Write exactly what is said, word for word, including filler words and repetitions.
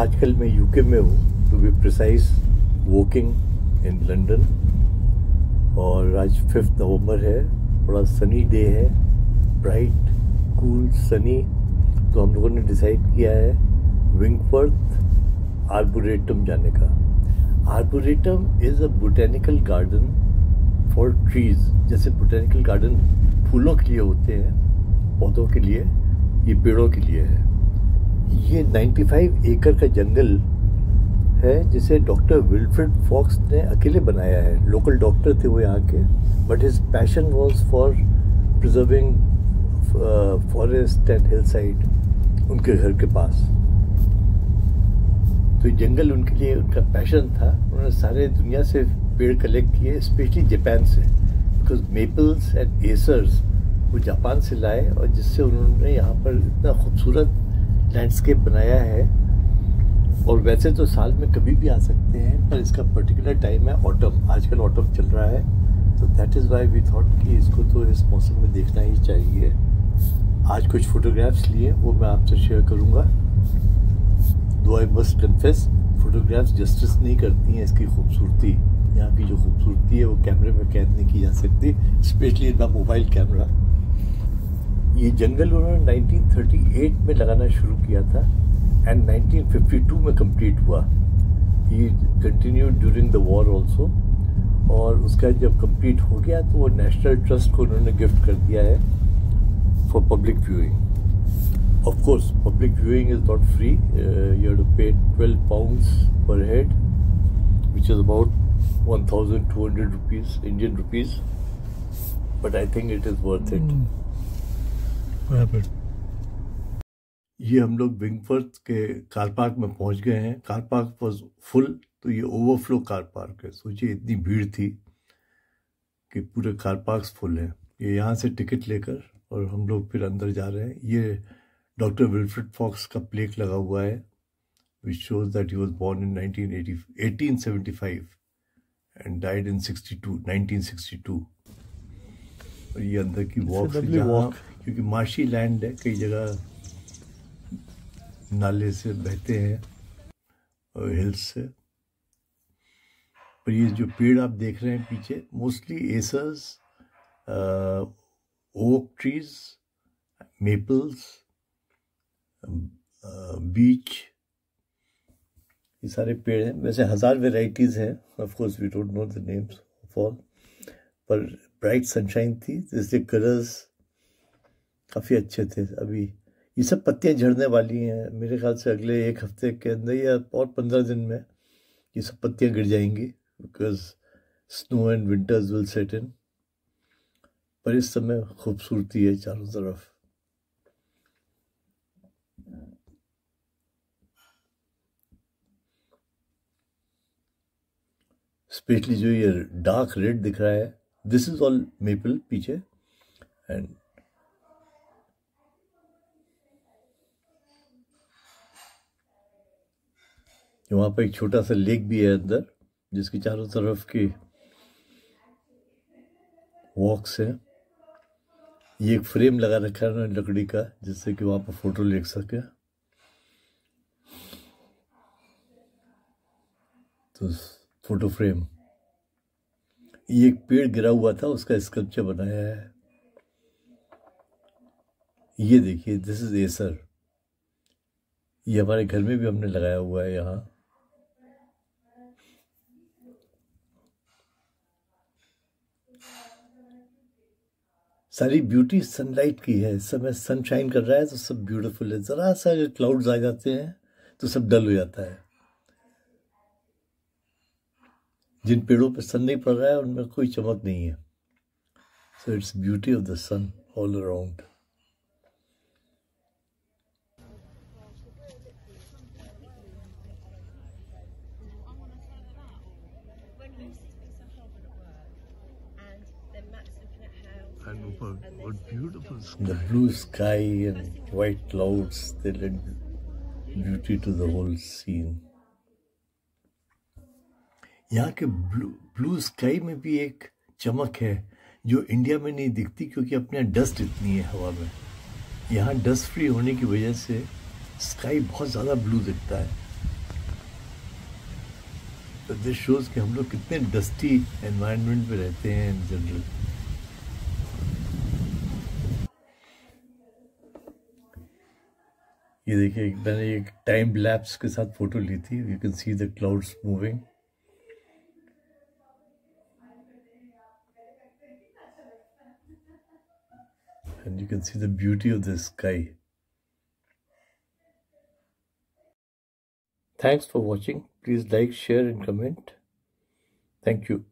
आजकल मैं यूके में हूँ, to be precise walking in London, और आज फिफ्थ नवंबर है। बड़ा सनी डे है, ब्राइट कूल सनी। तो हम लोगों ने डिसाइड किया है विंकवर्थ आर्बोरेटम जाने का। Arboretum is a botanical garden for trees. जैसे बोटेनिकल गार्डन फूलों के लिए होते हैं, पौधों के लिए, ये पेड़ों के लिए है। ये पचानवे एकड़ का जंगल है जिसे डॉक्टर विल्फ्रेड फॉक्स ने अकेले बनाया है। लोकल डॉक्टर थे वो यहाँ के, but his passion was for preserving forest and hill side उनके घर के पास। तो ये जंगल उनके लिए उनका पैशन था। उन्होंने सारे दुनिया से पेड़ कलेक्ट किए, स्पेशली जापान से, बिकॉज मेपल्स एंड एसर्स वो जापान से लाए, और जिससे उन्होंने यहाँ पर इतना खूबसूरत लैंडस्केप बनाया है। और वैसे तो साल में कभी भी आ सकते हैं, पर इसका पर्टिकुलर टाइम है ऑटम। आजकल ऑटम चल रहा है, तो that is why we thought कि इसको तो इस मौसम में देखना ही चाहिए। आज कुछ फोटोग्राफ्स लिए, वो मैं आपसे शेयर करूँगा। Though I must confess, photographs justice नहीं करती हैं इसकी खूबसूरती। यहाँ की जो खूबसूरती है वो कैमरे में कैद नहीं की जा सकती, स्पेशली इन मोबाइल कैमरा। ये जंगल उन्होंने नाइनटीन थर्टी एट में लगाना शुरू किया था एंड नाइनटीन फिफ्टी टू में कंप्लीट हुआ। ये continued during the war also, और उसका जब कंप्लीट हो गया तो वो नेशनल ट्रस्ट को उन्होंने गिफ्ट कर दिया है for public viewing. Of course public viewing is not free, you have to pay twelve pounds per head, which is about one thousand two hundred rupees Indian rupees, but I think it is worth it. ये हम लोग विंकवर्थ के car park में पहुंच गए हैं। Car park was full, तो ये ओवरफ्लो कार पार्क है। सोचिए इतनी भीड़ थी कि पूरे कार पार्क फुल हैं। ये यहाँ से टिकट लेकर और हम लोग फिर अंदर जा रहे हैं। ये डॉक्टर विल्फ्रेड फॉक्स का प्लेक लगा हुआ है, which shows that he was born in eighteen seventy five and died in sixty two nineteen sixty two. और ये अंदर की वॉक से जहाँ, क्योंकि मार्शी लैंड है, कई जगह नाले से बहते हैं और हिल्स से। पर ये जो पेड़ आप देख रहे हैं पीछे, mostly acers, oak trees, maples, beech, ये सारे पेड़ हैं। वैसे हजार वेराइटीज हैं, of course we don't know the names of all, पर ब्राइट सनशाइन थी, इसलिए कलर्स काफ़ी अच्छे थे। अभी ये सब पत्तियां झड़ने वाली हैं, मेरे ख्याल से अगले एक हफ्ते के अंदर या और पंद्रह दिन में ये सब पत्तियां गिर जाएंगी, because snow and winters will set in. पर इस समय खूबसूरती है चारों तरफ। स्पेशली जो ये डार्क रेड दिख रहा है, दिस इज ऑल मेपल पीछे, एंड वहाँ पर एक छोटा सा लेक भी है अंदर, जिसकी चारों तरफ की वॉक्स है। ये एक फ्रेम लगा रखा है उन्होंने लकड़ी का, जिससे कि वहाँ पर फोटो ले सके। तो फोटो फ्रेम, ये एक पेड़ गिरा हुआ था, उसका स्कल्पचर बनाया है। ये देखिए, दिस इज एसर। ये हमारे घर में भी हमने लगाया हुआ है यहाँ। सारी ब्यूटी सनलाइट की है। इस समय सनशाइन कर रहा है तो सब ब्यूटीफुल है। ज़रा सा अगर क्लाउड्स आ जाते हैं तो सब डल हो जाता है। जिन पेड़ों पर सन नहीं पड़ रहा है उनमें कोई चमक नहीं है। So it's beauty of the sun all around. And what beautiful sky. The blue sky and white clouds, they lend beauty to the whole scene. यहाँ के ब्लू ब्लू स्काई में भी एक चमक है जो इंडिया में नहीं दिखती, क्योंकि अपने यहाँ डस्ट इतनी है हवा में। यहाँ डस्ट फ्री होने की वजह से स्काई बहुत ज़्यादा ब्लू दिखता है। दिस शोज कि हम लोग कितने डस्टी एनवायरनमेंट में रहते हैं इन जनरल. ये देखिए, मैंने एक टाइम लैप्स के साथ फोटो ली थी. You can see the clouds moving. And you can see the beauty of the sky. Thanks for watching. Please like, share and comment. Thank you.